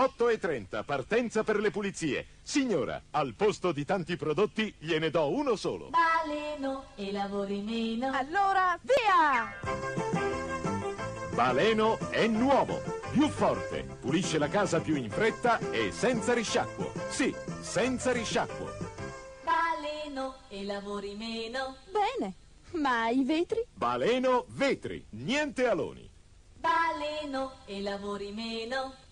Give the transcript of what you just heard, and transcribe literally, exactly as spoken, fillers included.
otto e trenta, partenza per le pulizie. Signora, al posto di tanti prodotti gliene do uno solo. Baleno e lavori meno. Allora, via! Baleno è nuovo, più forte, pulisce la casa più in fretta e senza risciacquo. Sì, senza risciacquo. Baleno e lavori meno. Bene, ma i vetri? Baleno vetri, niente aloni. Baleno e lavori meno.